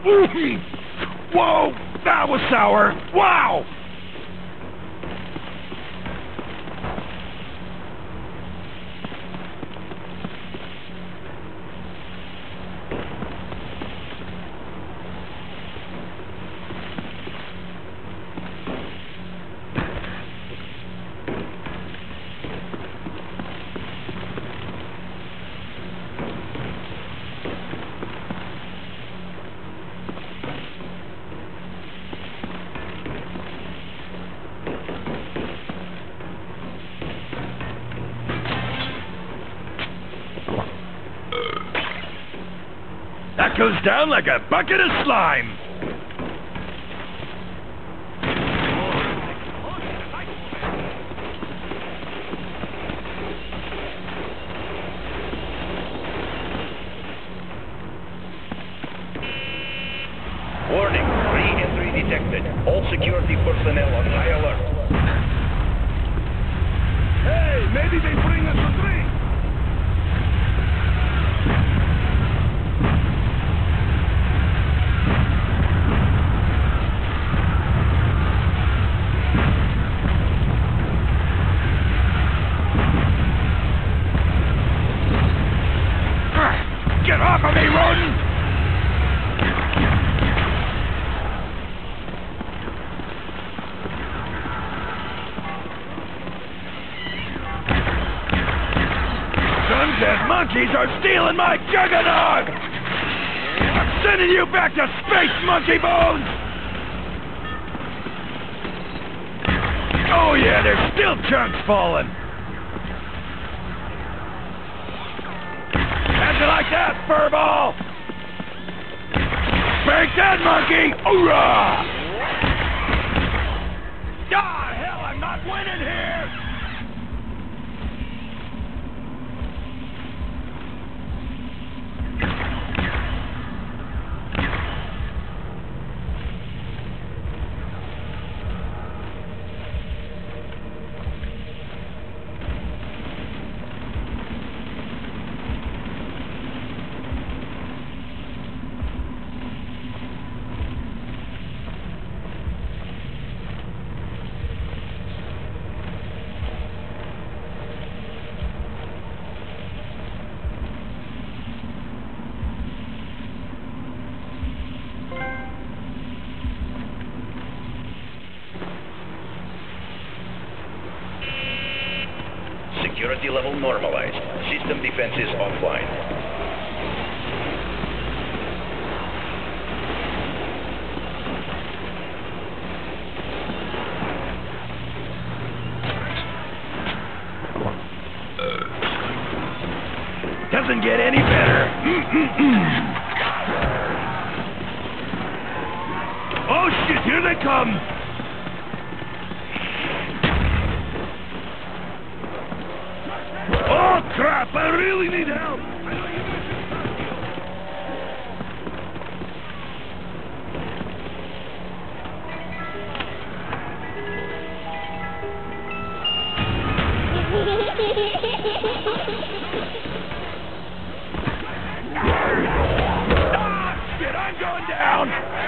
Whoa! That was sour! Wow! That goes down like a bucket of slime. Warning, re-entry detected. All security personnel on high alert. Hey, maybe they bring us a drink. Get off of me, rodent! Sunset monkeys are stealing my juggernaut! I'm sending you back to space, monkey bones! Oh yeah, there's still chunks falling! How'd you like that, furball? Break that, monkey! Hoorah! Ah, hell, I'm not winning here! Security level normalized. System defenses offline. Doesn't get any better. Oh shit, here they come! Oh crap, I really need help! Ah, shit, I'm going down!